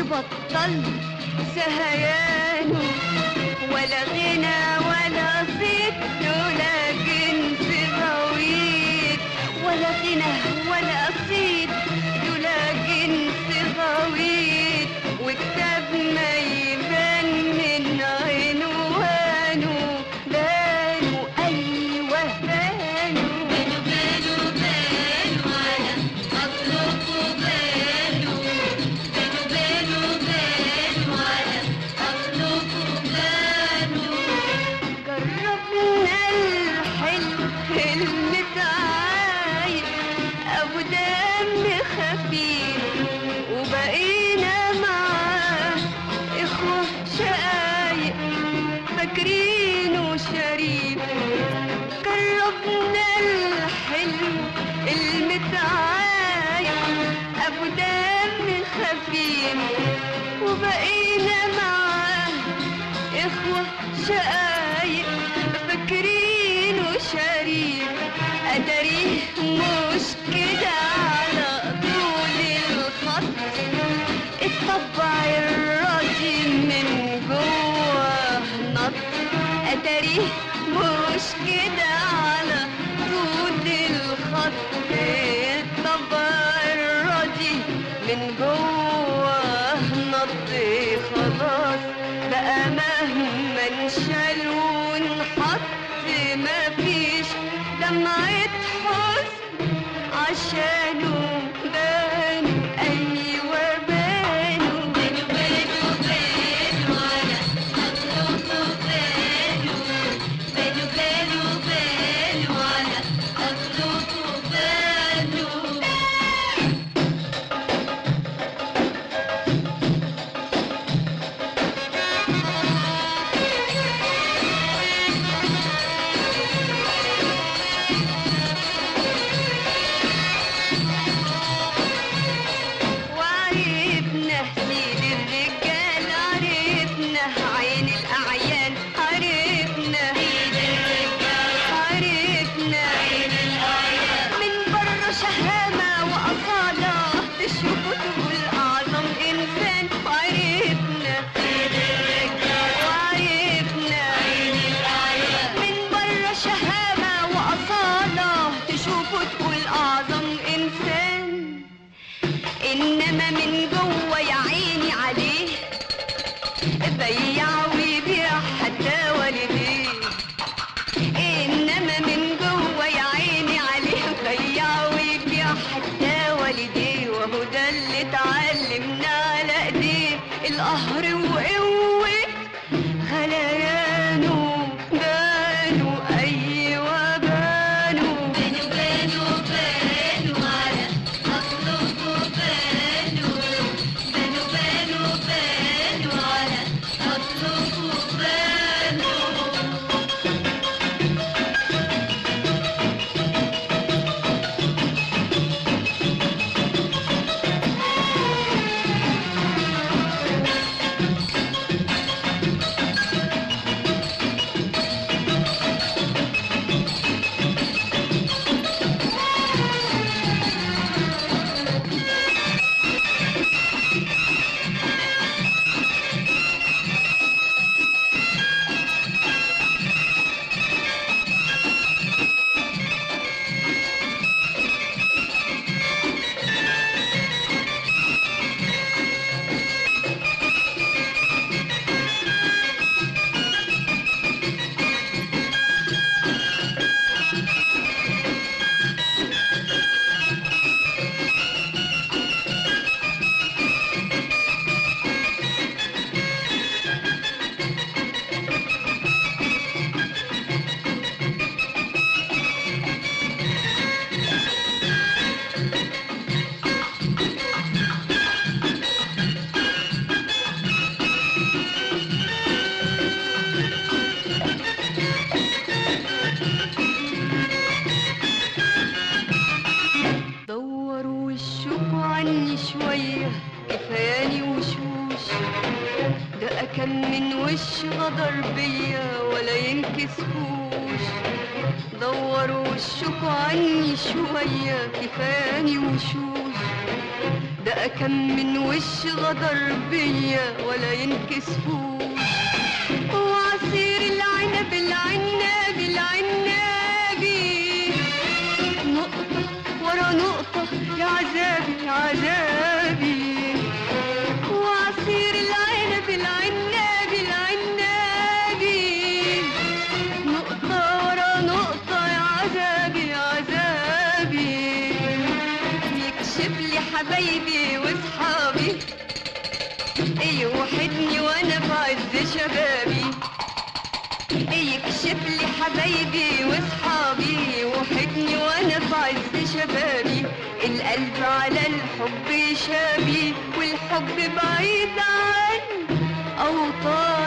وبطل سهيانه، ولا غنى ولا صيت ولا جنس غويط، ولا غنى ولا صيت ولا جنس غويط، وكتاب ما يبان من عنوانه بانه، أيوه بانه بانوا على أطلقه بانوا على أطلقه بانوا. جربنا الحلم المتعايد أبو دم خفيف، وبقينا معاه إخوة شقايق فاكرينه شريف. جربنا الحلم المتعايد أبو دم خفيف، وبقينا معاه إخوة شقايق فاكرينه شريف. أدريه مش كده على طول الخط، الطبع الراضي من جوه نط. أدريه مش كده على طول الخط، الطبع الراضي من جوه نط. خلاص بقى مهما انشال ونحط مفيش دمعة حزن عشانه بانوا، أيوة بانوا على أطلقه بانوا على أطلقه بانوا. وعرفنا سيد الرجال، عرفنا عين الأعيان، عرفنا من بره شهامة وأصالة تشوفه تقول أعظم إنسان. وعرفنا من بره شهامة وأصالة تشوفه تقول أعظم إنسان. إنما من جوه يا عيني عليه بيع ويبيع حتى والديه. إنما من جوه يا عيني عليه بيع ويبيع حتى والديه. وهو ده اللي اتعلمنا على ايديه، القهر وقوة غليانه بانوا، أيوة بانوا على أطلقه بانوا على أطلقه بانوا. شوية كفاني وشوش، ده كان من وش غدر بيا ولا ينكسفوش. دوروا وشكوا عني شوية كفاني وشوش، ده كم من وش غدر بيا ولا ينكسفوش. وعصير العنب العناب العنابي نقطة ورا نقطة يا عذابي يا عذابي. وعصير العنب العناب العنابي نقطة ورا نقطة يا عذابي يا عذابي. يكشف لي حبايبي واصحابي يوحدني وانا في عز شبابي. يكشف لي حبايبي واصحابي يوحدني وانا في عز شبابي. القلب على الحب شابي والحب بعيد عن اوطاني.